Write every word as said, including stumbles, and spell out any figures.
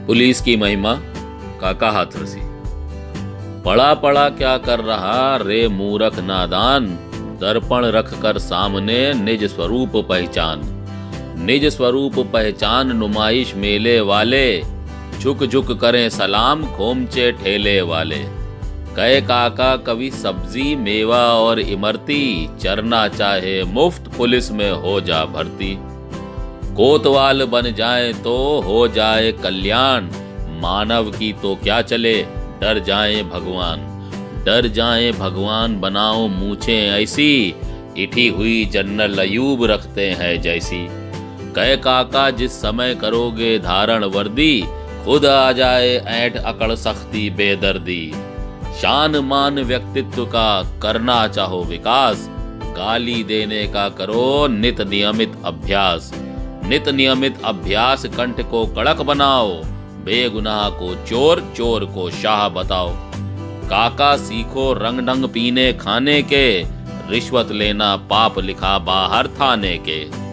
Police की महिमा। काका हाथरसी। पड़ा पड़ा क्या कर रहा रे मूरख नादान, दर्पण रख कर सामने निज स्वरूप पहचान। निज स्वरूप पहचान नुमाइश मेले वाले, झुक झुक करें सलाम खोमचे ठेले वाले। कहे काका कभी सब्जी मेवा और इमरती, चरना चाहे मुफ्त पुलिस में हो जा भर्ती। कोतवाल बन जाए तो हो जाए कल्याण, मानव की तो क्या चले डर जाए भगवान। डर जाए भगवान बनाओ मूछे ऐसी, इठी हुई जनरल अयूब रखते हैं जैसी। कहे काका जिस समय करोगे धारण वर्दी, खुद आ जाए ऐंठ अकड़ सख्ती बेदर्दी। शान मान व्यक्तित्व का करना चाहो विकास, गाली देने का करो नित नियमित अभ्यास। नित नियमित अभ्यास कंठ को कड़क बनाओ, बेगुनाह को चोर चोर को शाह बताओ। काका सीखो रंग ढंग पीने खाने के, रिश्वत लेना पाप लिखा बाहर थाने के।